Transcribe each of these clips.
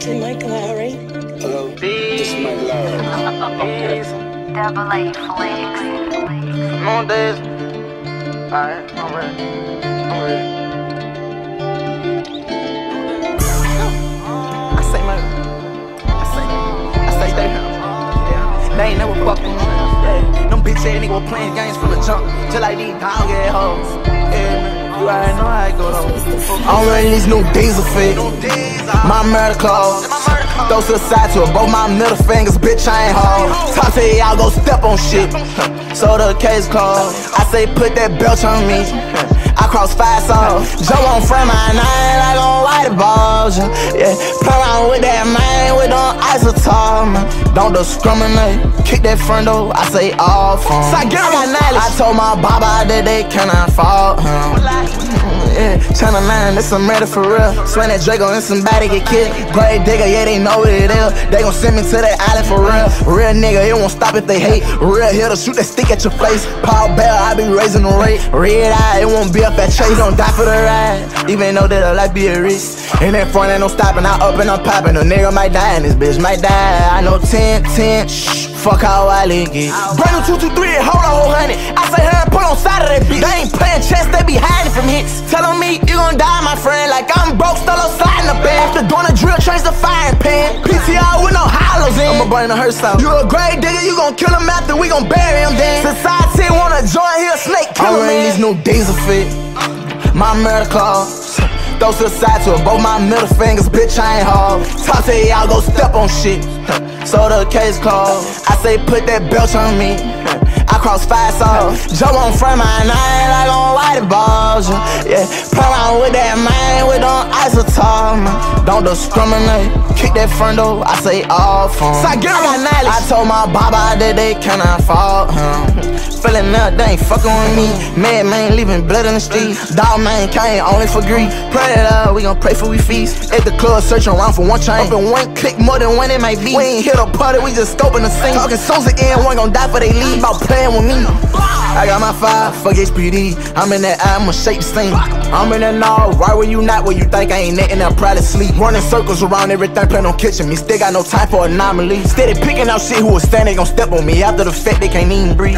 to Mike Lowry. Hello, this is Mike Lowry. Double A Flex. Come on, Dez. Alright, I'm ready. I say they. Yeah. They ain't never fucking with me. Yeah. Them bitch ass niggas playing games from the jump, just like these dog ass hoes. Yeah, man. You already know how it go though. I'm running these new diesel fit. My murder claws. Throw to the side to both my middle fingers, bitch, I ain't hard. Talk to y'all, go step on shit. So the case closed. I say put that belt on me. I cross 5 songs. Joe on front my nine like on white balls. Yeah, play around with that man with them isotop. Don't discriminate. Kick that front door. I say all fun. I got knowledge. I told my baba that they cannot fault him. Yeah, Channel 9, this some murder for real. Swing that Draco and somebody get killed. Grave digger, yeah, they know what it is. They gon' send me to that island for real. Real nigga, it won't stop if they hate. Real hitter, shoot that stick at your face. Paul Bell, I be raising the rate. Red eye, it won't be up at Chase. Don't die for the ride, even though that a life be a risk. And that front ain't no stopping, I up and I'm popping. A nigga might die and this bitch might die. I know 10, shh. Fuck how I lick it. Brand new 223, hold on, whole honey. I say her and put on side of that bitch. They ain't playing chess, they be hiding from hits. Telling me you gon' die, my friend, like I'm broke, still sliding the bed. After doing a drill, change the firing pan. PTR with no hollows in. I'ma burn the hearse out. You a grave digger, you gon' kill him after we gon' bury him then. Society wanna join here, snake killer, man. I'm running these new diesel fit. My murder claws. Throw to the side to both my middle fingers, bitch, I ain't hard. Talk to y'all, go step on shit. So the case closed. I say put that belt on me. I cross 5 songs. Joe on front my nine like on white balls. Yeah, play around with that man with them isotop. Don't discriminate. Kick that front door. I say all fun. I got knowledge. I told my baba that they cannot fault him. Feeling up, they ain't fucking with me. Mad man leaving blood in the street. Dog man came only for greed. Pray it up, we gon' pray for we feast. At the club searching around for one chain. Up in one click more than one it might be. We ain't hit a party, we just scoping the scene. Talking Susan in, one gon' die for they leave. About playing with me. I got my 5, fuck HPD. I'm in that eye, I'ma shake the scene. I'm in that nall, right where you not, where you think I ain't nothing, I'm probably sleep. Running circles around everything, plan on catching me. Still got no time for anomaly. Steady picking out shit who was standing, gon' step on me. After the fact, they can't even breathe.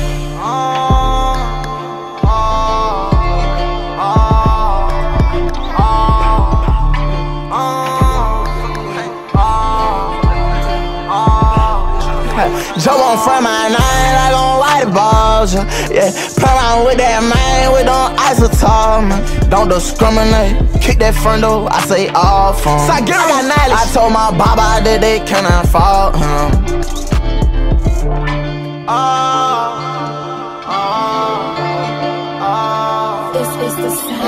Joe on front my nine like on white balls. Yeah, play around with that man with them isotop. Don't discriminate. Kick that front door. I say all fun. I got knowledge. I told my baba that they cannot fault him. This is the sound.